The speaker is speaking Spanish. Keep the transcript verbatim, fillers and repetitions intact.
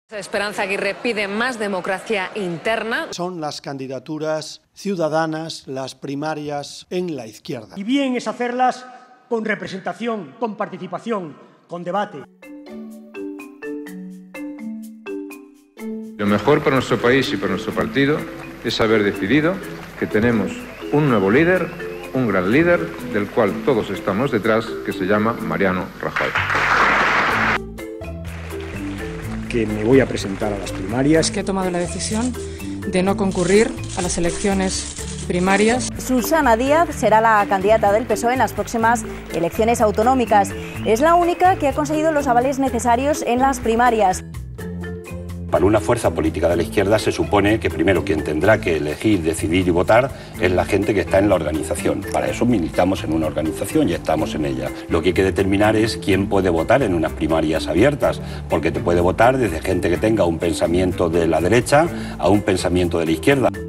Esperanza Aguirre pide más democracia interna. Son las candidaturas ciudadanas, las primarias en la izquierda. Y bien es hacerlas con representación, con participación, con debate. Lo mejor para nuestro país y para nuestro partido es haber decidido que tenemos un nuevo líder, un gran líder, del cual todos estamos detrás, que se llama Mariano Rajoy. Que me voy a presentar a las primarias. Que he tomado la decisión de no concurrir a las elecciones primarias. Susana Díaz será la candidata del P S O E en las próximas elecciones autonómicas. Es la única que ha conseguido los avales necesarios en las primarias. Para una fuerza política de la izquierda se supone que primero quien tendrá que elegir, decidir y votar es la gente que está en la organización. Para eso militamos en una organización y estamos en ella. Lo que hay que determinar es quién puede votar en unas primarias abiertas, porque te puede votar desde gente que tenga un pensamiento de la derecha a un pensamiento de la izquierda.